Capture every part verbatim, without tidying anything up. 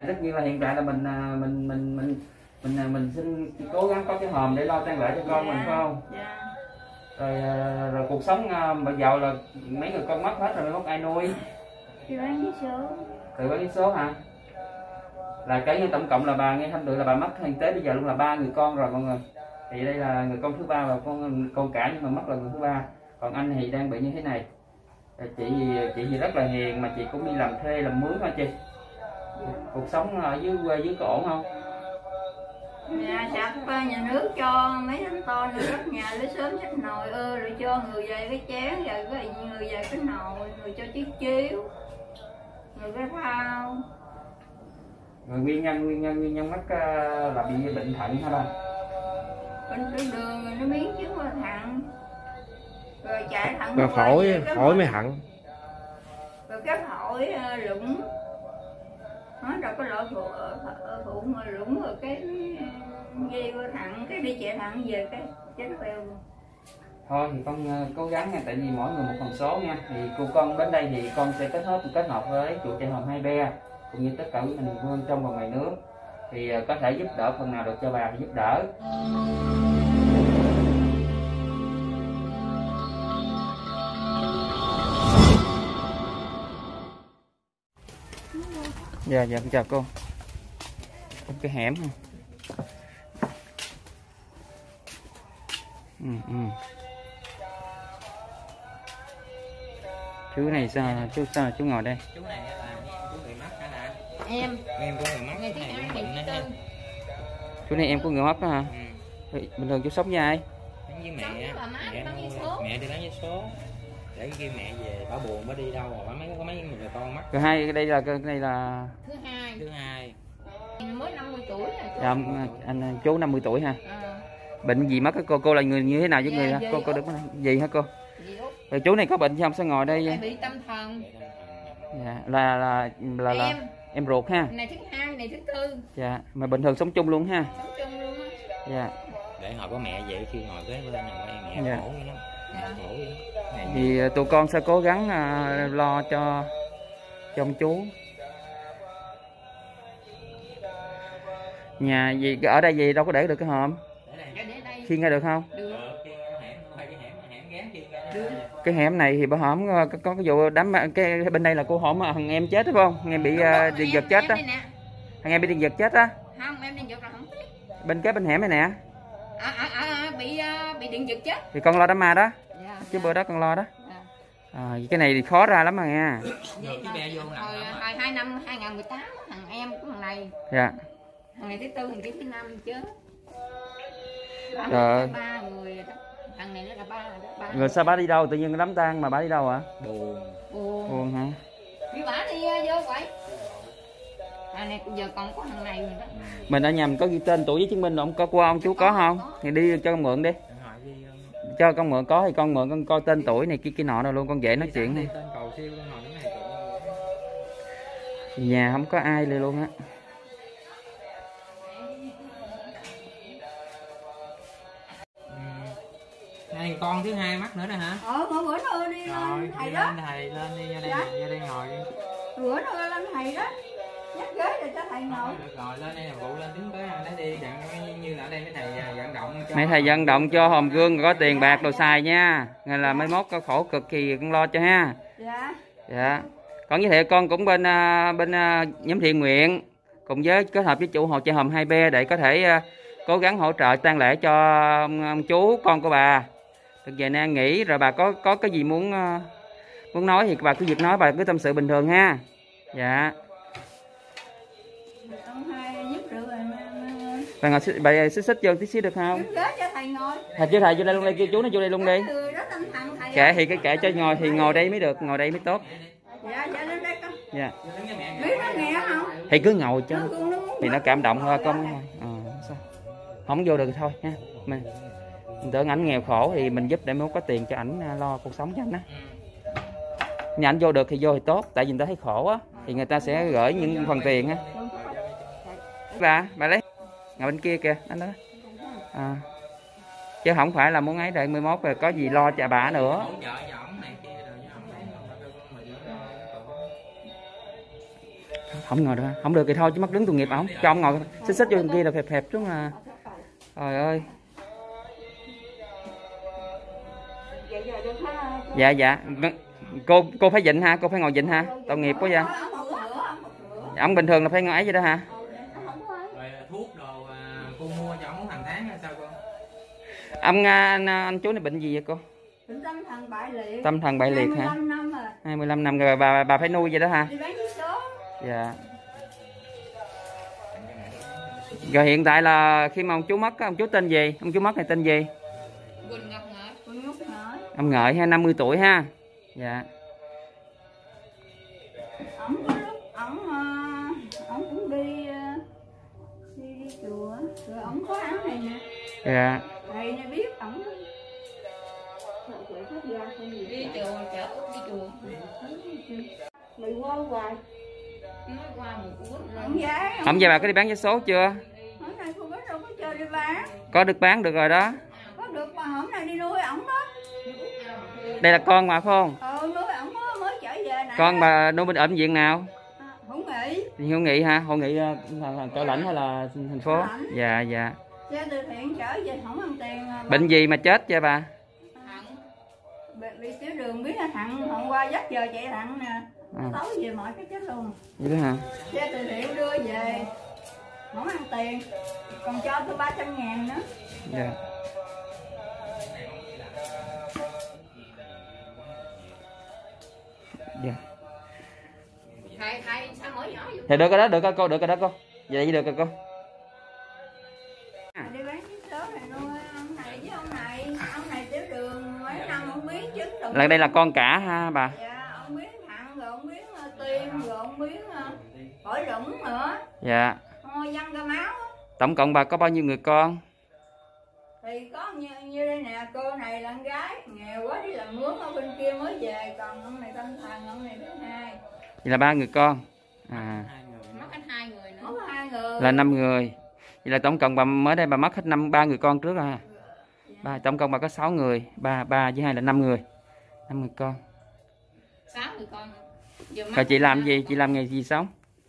Tất nhiên là hiện tại là mình mình mình mình mình mình xin cố gắng có cái hòm để lo tang lễ cho con. Dạ. Mình phải không? Dạ. Rồi rồi cuộc sống bây giờ là mấy người con mất hết rồi, mất ai nuôi? Tự bán vé số. Tự bán vé số hả? Là cái như tổng cộng là bà nghe không được là bà mất thực tế bây giờ luôn là ba người con rồi mọi người. Thì đây là người con thứ ba và con con cả, nhưng mà mất là người thứ ba. Còn anh thì đang bị như thế này. Chị chị thì rất là hiền mà chị cũng đi làm thuê làm mướn hả chị? Cuộc sống ở dưới quê dưới có ổn không? Nhà sạch nhà nước cho mấy thằng to nữa rất nhà lấy sớm xách nồi ơ rồi cho người về cái chén, rồi cái người về cái nồi, người cho chiếc chiếu, người cái thao. Người nguyên nhân nguyên nhân nguyên nhân mất là bị bệnh thận hả ba? Bệnh tiểu đường rồi nó biến chứng qua thận. Rồi chạy thận. Rồi phổi phổi mới thận. Rồi cái phổi lủng. Nói rồi có lỗ phụ mà lủng rồi cái dây qua thận, cái đi chạy thận về cái chết queo luôn. Thôi thì con cố gắng nha, tại vì mỗi người một con số nha. Thì cô con đến đây thì con sẽ kết hợp kết hợp với chùa Trại Hòm Hai Be cũng như tất cả quý hành hương trong và ngoài nước, thì có thể giúp đỡ phần nào được cho bà thì giúp đỡ. Dạ dạ chào cô. Trong cái hẻm ha. Ừ, ừ. Chú này sao chú sao chú ngồi đây? Chú này là chú người mất hả hả? Em. Em của người mất. Ngày thứ hai ngày thứ tư. Chú này em của người mất đó hả? Ừ. Bình thường chú sống với ai? Sống với mẹ. Mẹ nuôi. Mẹ đi bán vé số. Để khi mẹ về bà buồn bà đi đâu mà bà mấy có mấy người con mất. Rồi hai đây là cái này là thứ hai. Thứ hai. Mới năm mươi tuổi rồi. Dạ, anh, anh chú năm mươi tuổi ha. À. Bệnh gì mất cô? Cô là người như thế nào với dạ, người hả? Cô cô đứng gì hả cô? Rồi chú này có bệnh không sao ngồi đây? Bị tâm thần. Dạ, là là là là em, em ruột ha. Này thứ hai, này thứ tư. Dạ, mà bình thường sống chung luôn ha. Sống chung luôn á. Dạ. Để hồi có mẹ vậy khi ngồi kế bên nằm đây mẹ dạ. khổ vậy đó. Mẹ khổ vậy đó. Thì tụi con sẽ cố gắng uh, lo cho cho ông chú. Nhà gì ở đây gì đâu có để được cái hòm. Khiêng ra được không? Được. Cái hẻm này thì bà hổm có, có cái vụ đám cái bên đây là cô hổm thằng em chết đúng không? Nghe bị uh, điện giật chết á. Thằng em bị điện giật chết á. Không, em điện giật là không. Bên kế bên hẻm này nè. À, à, à, bị uh, bị điện giật chết. Thì con lo đám ma đó. Dạ, chứ dạ. Bữa đó con lo đó. Dạ. À, cái này thì khó ra lắm mà nha. Hồi hai năm hai nghìn mười tám thằng em của thằng này. Dạ. Thằng này thứ tư, thằng kia thứ năm chứ. Trời. Ba người đó. Thằng này nó là ba, ba Rồi sao bà đi đâu? Tự nhiên đám tang mà bà đi đâu hả? Buồn. Buồn. Buồn hả? Vì bà đi vô vậy. À này giờ còn có thằng này rồi đó. Mình ở nhà mình có ghi tên tuổi với chứng minh ông có qua ông chú có, có không? Có. Thì đi cho con mượn đi. Cho con mượn có thì con mượn con coi tên tuổi này kia kia nọ đâu luôn, con dễ nói chuyện đi. Nhà không có aiเลยluôn á. Đây con thứ hai mắc nữa đó hả? Ờ, bữa bữa nữa đi lên thầy đó. Lên thầy lên đi, ra đây, dạ. Ra đây ngồi đi. Bữa nữa lên thầy đó. Nhắc ghế để cho thầy ngồi. Được rồi, lên đây là phụ lên đứng tới ăn đấy đi, dặn như là ở đây mấy thầy vận động cho. Mấy thầy vận động cho hòm gương có tiền bạc đồ xài nha. Ngày là mấy mốt có khổ cực thì con lo cho ha. Dạ. Dạ. Còn với thiệu con cũng bên bên nhóm thiện nguyện cùng với kết hợp với chủ hộ Trại Hòm Hai Be để có thể cố gắng hỗ trợ tang lễ cho ông, ông chú con của bà. Được về nan nghỉ rồi bà có có cái gì muốn muốn nói thì bà cứ việc nói, bà cứ tâm sự bình thường ha. Dạ. Bà ngồi bà xích xích vô tí xíu được không? Thầy cho thầy vô đây luôn đây, kêu chú nó vô đây luôn đi. Kệ thì cái kệ cho ngồi thì ngồi đây mới được, ngồi đây mới tốt. Dạ, dạ lên đây con. Dạ. Biết nó nghe không? Thì cứ ngồi cho thì nó cảm động thôi con. À, sao? Không vô được thì thôi ha. Mình tưởng ảnh nghèo khổ thì mình giúp để mới có tiền cho ảnh lo cuộc sống cho ảnh á. Nhà ảnh vô được thì vô thì tốt, tại vì người ta thấy khổ á thì người ta sẽ gửi những phần tiền á. Bà, bà lấy ngồi bên kia kìa, anh đó. À. Chứ không phải là muốn ấy đợi mười mốt rồi có gì lo cho bà nữa. Không ngồi được, không được thì thôi chứ mất đứng tội nghiệp ổng. Cho ông ngồi xích xích vô bên kia là phẹp phẹp xuống là. Trời ơi. Dạ dạ. Cô cô phải dịnh ha, cô phải ngồi dịnh ha. Tội nghiệp quá vậy. Ông bình thường là phải ngồi ấy vậy đó hả? Rồi thuốc đồ cô mua cho ông hàng tháng hay sao cô? Ông anh, anh chú này bệnh gì vậy cô? Bệnh tâm thần bại liệt. Tâm thần bại liệt hả? hai mươi lăm năm rồi. hai mươi lăm năm rồi bà bà phải nuôi vậy đó hả? Đi bán vé số. Dạ. Rồi hiện tại là khi mà ông chú mất, ông chú tên gì? Ông chú mất này tên gì? Quỳnh Ngọc Ngợi. Quỳnh Ngọc Ngợi. Ông Ngợi ha, năm mươi tuổi ha. Dạ. Ổng có lúc ổng ổng cũng đi đi, đi chùa, rồi ổng có áo này nè. Dạ. Thầy này biết ổng đi chùa, chở đi chùa. Mày qua hoài. Nói qua một phút ổng giá. Ông về bà có đi bán vé số chưa? Hôm nay cô biết đâu có chơi đi bán. Có được bán được rồi đó. Có được mà hôm nay đi nuôi ổng đó. Đây là con mà phải không? Ờ, nuôi ổng mới trở về nè. Con bà nuôi bên ở bệnh viện nào? À, Hữu Nghị. Hữu Nghị hả? Hữu Nghị Cao Lãnh hay là thành phố? Lãnh. Dạ dạ. Xe từ thiện trở về không ăn tiền. Bệnh gì mà chết vậy bà? Bị, bị tiểu đường biết là thằng hôm qua dắt giờ chạy thằng nè. À. Tối về mọi cái chết luôn. Vậy đó hả? Xe từ thiện đưa về không ăn tiền, còn cho tôi ba trăm ngàn nữa. Dạ. Dạ. Thầy thầy sao mở nhỏ vậy? Thì được cái đó, được cô, được cái đó cô. Vậy được rồi cô. Đi bán cái số này nuôi ông này với ông này, ông này tiểu đường mấy năm ông biến chứng rồi. Là đây là con cả ha bà. Dạ, ông biến thận rồi ông biến uh, tim rồi ông biến uh, phổi lủng nữa. Dạ. Thôi văng ra máu. Tổng cộng bà có bao nhiêu người con? Thì có như, như đây nè, cô này là con gái, nghèo quá đi làm mướn ở bên kia mới về, còn ông này tâm thần, ông này thứ hai. Vậy là ba người con. À. Mất hết hai người nữa. Mất hai người. Là năm người. Vậy là tổng cộng bà mới đây bà mất hết năm ba người con trước à. Dạ. Ba tổng cộng bà có sáu người, ba ba với hai là năm người. Năm người con. Sáu người con. Rồi chị làm gì? Chị làm nghề gì sống?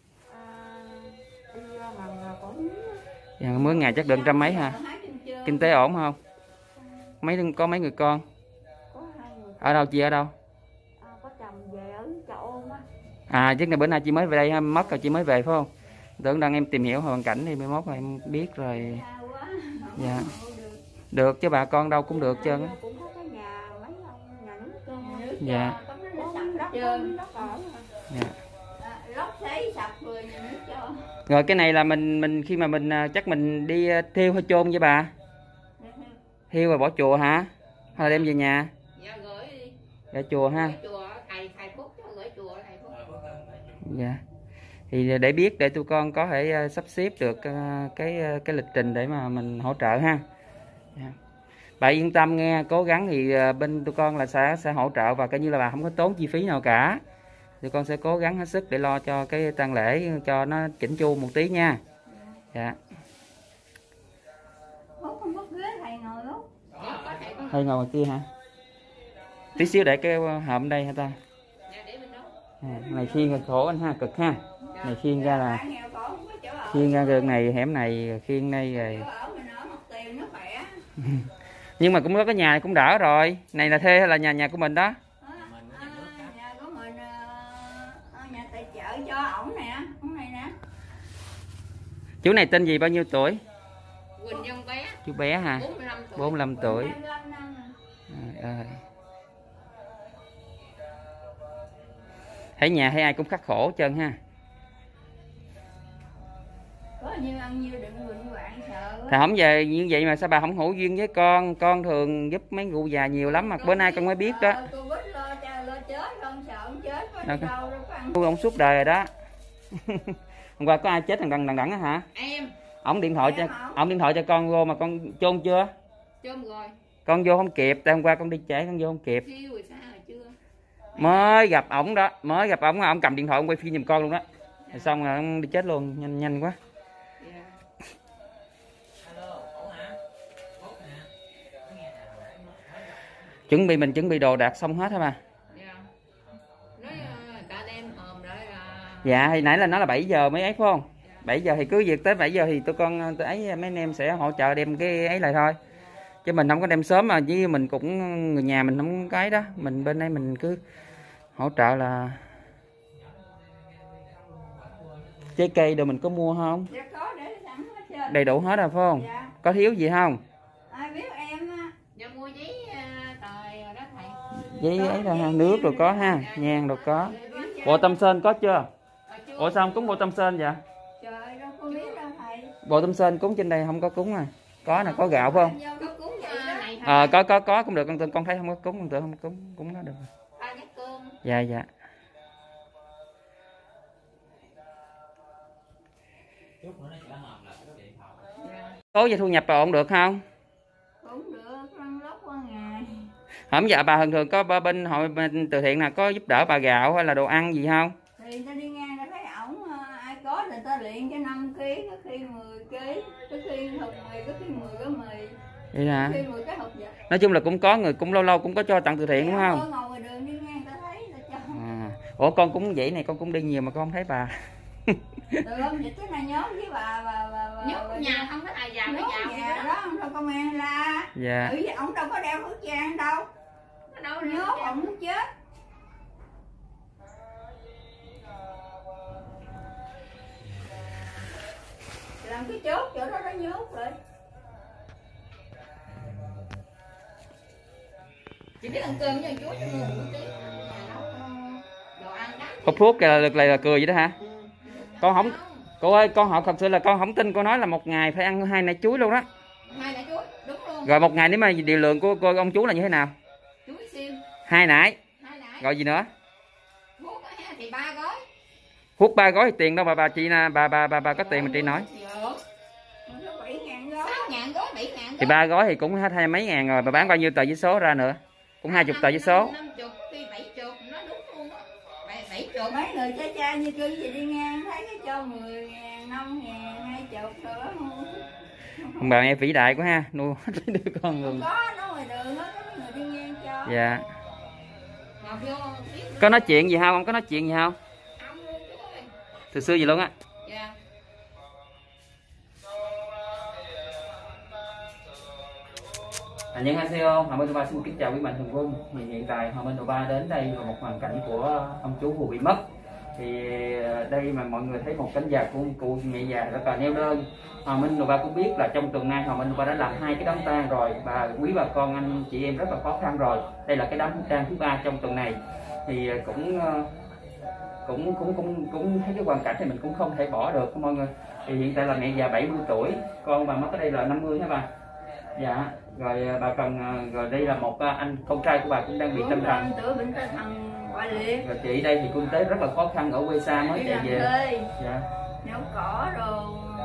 Dạ, mướn ngày chắc được trăm mấy ha. Kinh tế ổn không? Mấy có mấy người con? Ở đâu chị ở đâu? Có chồng về ở chợ Ôn á. À chắc là bữa nay chị mới về đây mất rồi chị mới về phải không? Tưởng đang em tìm hiểu hoàn cảnh thì mai mốt rồi em biết rồi. Dạ. Được chứ bà con đâu cũng được trơn á. Dạ. Dạ. Rồi cái này là mình mình khi mà mình chắc mình đi thiêu hay chôn với bà? Thiêu rồi bỏ chùa hả? Hay là đem về nhà? Dạ gửi đi. Để chùa ha. Gửi chùa, thầy thầy phúc cho gửi chùa thầy phúc. Dạ. Thì để biết để tụi con có thể sắp xếp được cái cái lịch trình để mà mình hỗ trợ ha. Dạ. Bà yên tâm nghe, cố gắng thì bên tụi con là sẽ sẽ hỗ trợ và coi như là bà không có tốn chi phí nào cả. Tụi con sẽ cố gắng hết sức để lo cho cái tang lễ cho nó chỉnh chu một tí nha. Dạ. Thầy ngồi ngoài kia hả? Tí xíu để cái hộm đây hả ta? À, này khiêng khổ anh ha, cực ha. Này khiêng ra là khiêng ra đường này hẻm này khiêng đây rồi. Nhưng mà cũng có cái nhà này cũng đỡ rồi. Này là thuê hay là nhà nhà của mình đó? Nhà của mình, nhà tài trợ cho ổng nè, ổng này nè. Chú này tên gì, bao nhiêu tuổi? Quỳnh Văn Bé. Chú bé hả? bốn mươi lăm tuổi. Trời ơi. Thấy nhà thấy ai cũng khắc khổ hết trơn ha. Có nhiêu ăn nhiêu đừng bệnh hoạn sợ. Thà không về như vậy mà sao bà không hữu duyên với con? Con thường giúp mấy cụ già nhiều lắm mà bữa nay con mới biết đó. Cô biết lo cha lo chết, con sợ ông chết có đâu đâu có ăn. Ông suốt đời rồi đó. Hôm qua có ai chết thằng đằng đằng đằng á hả? Em. Ông điện thoại cho ông điện thoại cho con vô mà con chôn chưa? Chôn rồi. Con vô không kịp, tại hôm qua con đi trễ con vô không kịp. Phiêu rồi sao rồi chưa? Mới gặp ổng đó, mới gặp ổng ông cầm điện thoại ông quay phim giùm con luôn đó. Rồi xong rồi ông đi chết luôn, nhanh nhanh quá. Chuẩn bị mình chuẩn bị đồ đạc xong hết hả bà? Dạ. Nói người ta đem hòm lại là Dạ thì nãy là nó là bảy giờ mới ấy phải không? bảy giờ thì cứ việc tới bảy giờ thì tôi con tôi ấy mấy anh em sẽ hỗ trợ đem cái ấy lại thôi. Chứ mình không có đem sớm mà với mình cũng người nhà mình không cái đó, mình bên đây mình cứ hỗ trợ là trái cây đồ mình có mua không? Dạ có, để sẵn hết trơn. Đầy đủ hết rồi phải không? Dạ. Có thiếu gì không? Ai biết em á. Dạ mua giấy tờ rồi đó thầy. Giấy ấy là nước rồi có ha, nhang rồi có. Bộ tâm sên có chưa? Ủa sao không cúng bộ tâm sên vậy? Trời ơi, đâu có biết đâu thầy. Bộ tâm sên cúng trên đây không có cúng à. Có nè, có gạo phải không? Có cúng vậy đó. Ờ à, có có có cũng được, con con thấy không có cúng, con tưởng không có cúng, cúng nó được. Pha với cơm. Dạ dạ. Tối giờ thu nhập bà ổn được không? Cũng được, lăn lóc qua ngày. Hôm giờ bà thường thường có bên hội bên từ thiện nào có giúp đỡ bà gạo hay là đồ ăn gì không? Thì ta đi ngang ta thấy ổng ai có thì ta luyện cho năm ký, có khi mười ký, có khi hộp mì, có khi mười cái mì. Vậy hả? Có khi mười cái hộp vậy. Nói chung là cũng có người cũng lâu lâu cũng có cho tặng từ thiện đúng không? Ngồi ngoài đường đi ngang ta thấy ta cho. À. Ủa con cũng vậy này, con cũng đi nhiều mà con không thấy bà. Từ hôm dịch tới nay nhóm với bà bà bà bà. Nhốt nhà không có ai vào Nhốt mới nhà vào đó, không đâu công an la. Dạ. Ừ, ổng đâu có đeo khẩu trang đâu. Nó đâu Nhốt ổng muốn chết. Làm cái chốt chỗ đó nó nhốt rồi. Chỉ biết ăn cơm với chú cho người một tí. Đồ ăn đắt. Hút thuốc là lực này là cười vậy đó hả? Con không, cô ơi con hỏi thật sự là con không tin, cô nói là một ngày phải ăn hai nải chuối luôn đó. Hai nải chuối, đúng luôn. Rồi một ngày nếu mà điều lượng của cô ông chú là như thế nào? Chuối xiêm. Hai nải. Hai nải. Rồi gì nữa? Thuốc thì ba gói. Hút ba gói thì tiền đâu bà bà chị nè, bà bà bà bà có tiền mà chị nói. bảy ngàn gói. sáu ngàn gói, bảy ngàn gói. Thì ba gói thì cũng hết hai mấy ngàn rồi, bà bán bao nhiêu tờ giấy số ra nữa? Cũng hai chục tờ giấy số. năm mươi khi bảy mươi, nó đúng luôn á. bảy mươi. Mấy người cha cha như cưng gì đi ngang thấy cái cho mười ngàn, năm ngàn, hai chục nữa không? Ông bà em vĩ đại quá ha, nuôi hết mấy đứa con luôn. Có, nó ngoài đường á, có mấy người đi ngang cho. Dạ. Có nói chuyện gì không? Không có nói chuyện gì không? Không luôn chú ơi. Từ xưa gì luôn á. Dạ. Anh nhân Haseo, Hòa Minh Độ Ba xin kính chào quý mạnh thường quân. Thì hiện tại Hòa Minh Độ Ba đến đây là một hoàn cảnh của ông chú vừa bị mất. Thì đây mà mọi người thấy một cánh già của cụ mẹ già rất là neo đơn. Hòa Minh Độ Ba cũng biết là trong tuần nay Hòa Minh Độ Ba đã làm hai cái đám tang rồi, và quý bà con anh chị em rất là khó khăn rồi. Đây là cái đám tang thứ ba trong tuần này. Thì cũng cũng cũng cũng cũng thấy cái hoàn cảnh thì mình cũng không thể bỏ được mọi người. Thì hiện tại là mẹ già bảy mươi tuổi, con bà mất ở đây là năm mươi hả bà? Dạ, rồi bà cần rồi đây là một anh con trai của bà cũng đang bị tâm thần. Tuổi bệnh tâm thần bại liệt. Rồi chị đây thì kinh tế rất là khó khăn ở quê xa mới chạy về. Dạ. Nấu cỏ rồi.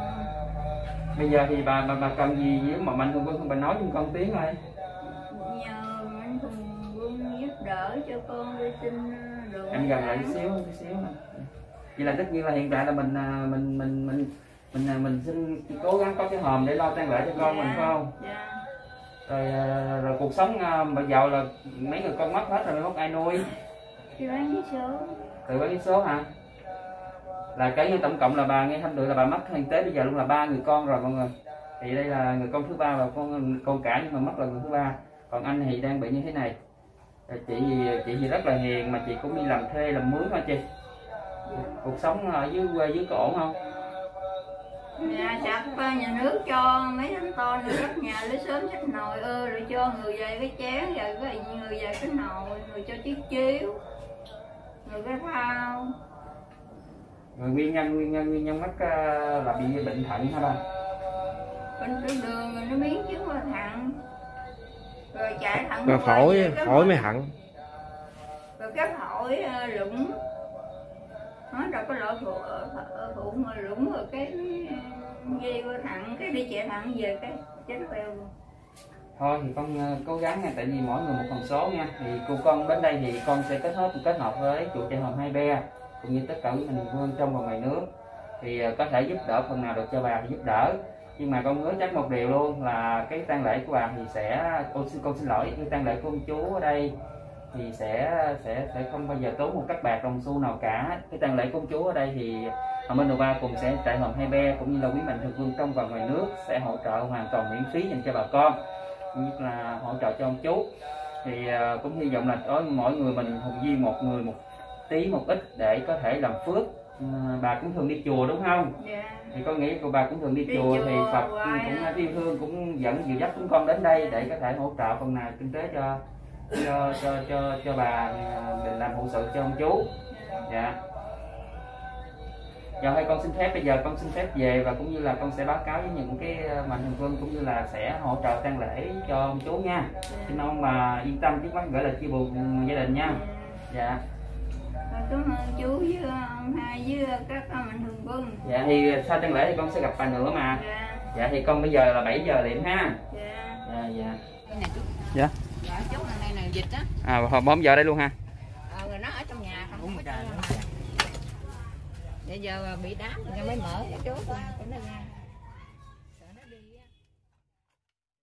Bây giờ thì bà bà, bà cần gì với mà mạnh thường quân không bà nói cho con tiếng thôi. Nhờ mạnh thường quân giúp đỡ cho con đi xin đồ. Em gần lại xíu một xíu. Vậy là tất nhiên là hiện tại là mình mình mình mình mình mình xin cố gắng có cái hòm để lo tang lễ cho con. Dạ, mình phải không? Dạ. Rồi, rồi cuộc sống bây giờ là mấy người con mất hết rồi, mất ai nuôi? Chị bán vé số. Tự bán vé số hả? Là cái như tổng cộng là bà nghe thăm được là bà mất thực tế bây giờ luôn là ba người con rồi mọi người. Thì đây là người con thứ ba và con con cả nhưng mà mất là người thứ ba. Còn anh thì đang bị như thế này. Chị chị thì rất là hiền mà chị cũng đi làm thuê làm mướn hả chị? Cuộc sống ở dưới quê dưới có ổn không? Nhà sạch nhà nước cho mấy thanh to nữa đất nhà lấy sớm xách nồi ơ rồi cho người về cái chén, rồi cái người về cái nồi, người cho chiếc chiếu, người cái thao. Rồi nguyên nhân nguyên nhân nguyên nhân mất là bị bệnh thận hả ba? Bệnh tiểu đường rồi nó biến chứng qua thận. Rồi chạy thận. Rồi phổi phổi mới thận. Rồi cái phổi lũng. Nói rồi có loại phụ phụ mà lũng rồi cái dây qua thận, cái đi chạy thận về cái chết bèo luôn. Thôi thì con cố gắng nha, tại vì mỗi người một con số nha. Thì cô con đến đây thì con sẽ kết hợp kết hợp với chùa Trại Hòm Hai Be cũng như tất cả những mình vương trong và ngoài nước, thì có thể giúp đỡ phần nào được cho bà thì giúp đỡ. Nhưng mà con hứa chắc một điều luôn là cái tang lễ của bà thì sẽ con xin con xin lỗi cái tang lễ của ông chú ở đây thì sẽ sẽ sẽ không bao giờ tốn một các bạc đồng xu nào cả. Cái tang lễ công chúa ở đây thì Hồng Anh Nova cùng sẽ trại hòm Hai Be cũng như là quý mạnh thường quân trong và ngoài nước sẽ hỗ trợ hoàn toàn miễn phí dành cho bà con, cũng như là hỗ trợ cho ông chú. Thì uh, cũng hy vọng là có mỗi người mình hùng viên một người một tí một ít để có thể làm phước. Uh, bà cũng thường đi chùa đúng không? Dạ. Thì có nghĩ cô bà cũng thường đi, đi chùa, chùa thì Phật hoài cũng á. yêu thương cũng dẫn dìu dắt chúng con đến đây để có thể hỗ trợ phần nào kinh tế cho cho cho cho, cho bà mình làm hậu sự cho ông chú. Dạ. Giờ hay con xin phép bây giờ con xin phép về và cũng như là con sẽ báo cáo với những cái mạnh thường quân cũng như là sẽ hỗ trợ tang lễ cho ông chú nha. Xin ông mà yên tâm trước mắt gửi lời chia buồn gia đình nha. Dạ. Cảm ơn chú với ông hai với các mạnh thường quân. Dạ thì sau tang lễ thì con sẽ gặp bà nữa mà. Dạ. Dạ thì con bây giờ là bảy giờ liền ha. Dạ. Dạ dạ. Đây nè chú. Dạ. Dạ chú này đây là dịch á. À hồi bốn giờ đây luôn ha. Ờ rồi nó ở trong nhà không có ra. Bây giờ bị đám rồi mới mở cái chú ra, cái nó ra.